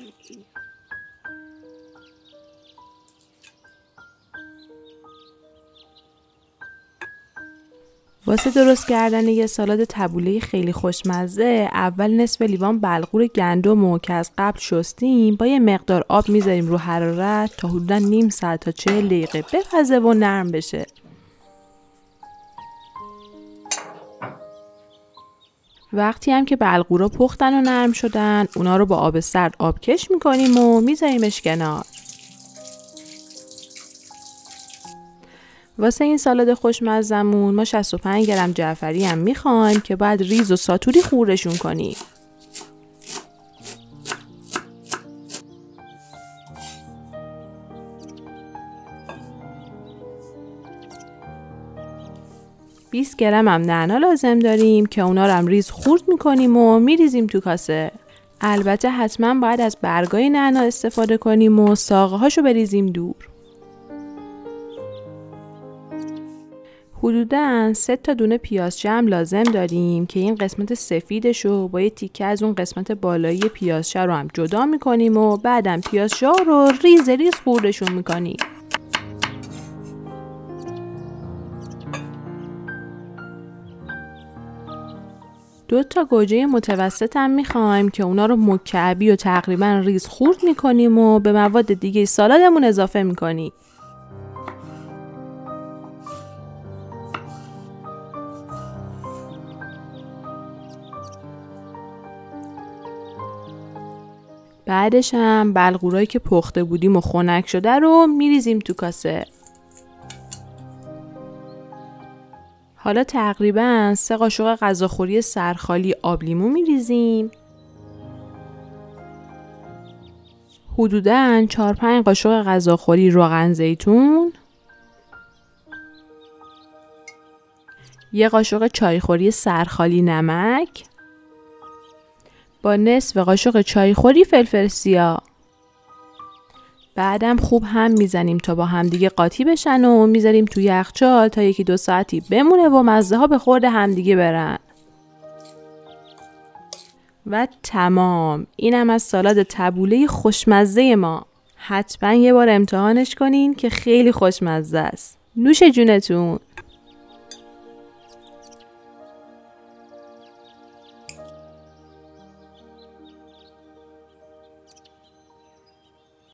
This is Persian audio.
واسه درست کردن یه سالاد تبوله خیلی خوشمزه، اول نصف لیوان بلغور گندم که از قبل شستیم با یه مقدار آب میذاریم رو حرارت تا حدوداً نیم ساعت تا 40 دقیقه بپزه و نرم بشه. وقتی هم که بلغورا پختن و نرم شدن، اونا رو با آب سرد آبکش میکنیم و میذاریمش کنار. واسه این سالاد خوشمزمون ما 65 گرم جعفری هم میخوایم که بعد ریز و ساتوری خورشون کنیم. « 20 گرم هم نعنا لازم داریم که اونا رو هم ریز خورد میکنیم و میریزیم تو کاسه. البته حتما باید از برگای نعنا استفاده کنیم و ساقه هاشو بریزیم دور. حدوداً 3 تا دونه پیاز جمع لازم داریم که این قسمت سفیدشو با یه تیکه از اون قسمت بالایی پیازچه رو هم جدا میکنیم و بعدم پیازچه رو ریز ریز خوردشون میکنیم. دو تا گوجه متوسط هم میخوایم که اونا رو مکعبی و تقریبا ریز خورد میکنیم و به مواد دیگه سالادمون اضافه میکنیم. بعدش هم بلغورایی که پخته بودیم و خنک شده رو میریزیم تو کاسه. حالا تقریبا 3 قاشق غذاخوری سرخالی آب لیمو میریزیم. حدوداً 4-5 قاشق غذاخوری روغن زیتون. 1 قاشق چایخوری سرخالی نمک. با نصف قاشق چایخوری فلفل سیاه. بعدم خوب هم میزنیم تا با همدیگه قاطی بشن و میذاریم توی یخچال تا 1-2 ساعتی بمونه و مزه ها به خورد همدیگه برن. و تمام. اینم از سالاد تبوله خوشمزه ما. حتما یه بار امتحانش کنین که خیلی خوشمزه است. نوش جونتون.